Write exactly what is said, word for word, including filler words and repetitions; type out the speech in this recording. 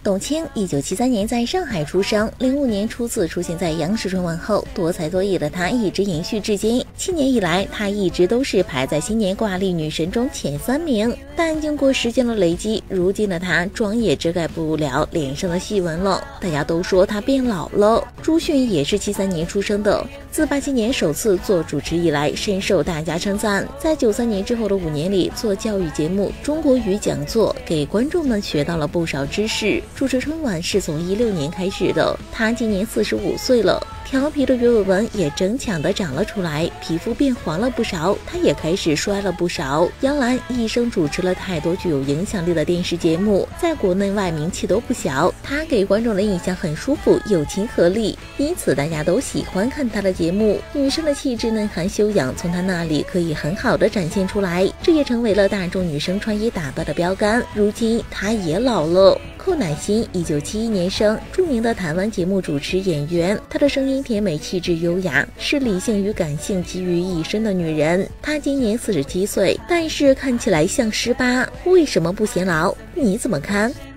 董卿一九七三年在上海出生，零五年初次出现在央视春晚后，多才多艺的她一直延续至今。七年以来，她一直都是排在新年挂历女神中前三名。但经过时间的累积，如今的她妆也遮盖不了脸上的细纹了，大家都说她变老了。朱迅也是七三年出生的，自八七年首次做主持以来，深受大家称赞。在九三年之后的五年里，做教育节目《中国语讲座》，给观众们学到了不少知识。主持春晚是从一六年开始的，他今年四十五岁了，调皮的鱼尾纹也争抢的长了出来，皮肤变黄了不少，他也开始衰了不少。杨澜一生主持了太多具有影响力的电视节目，在国内外名气都不小，他给观众的印象很舒服又亲和力，因此大家都喜欢看他的节目。女生的气质内涵修养从他那里可以很好的展现出来，这也成为了大众女生穿衣打扮的标杆。如今他也老了。寇乃馨一九七一年生，著名的台湾节目主持演员，她的声音甜美，气质优雅，是理性与感性集于一身的女人。她今年四十七岁，但是看起来像十八，为什么不显老？你怎么看？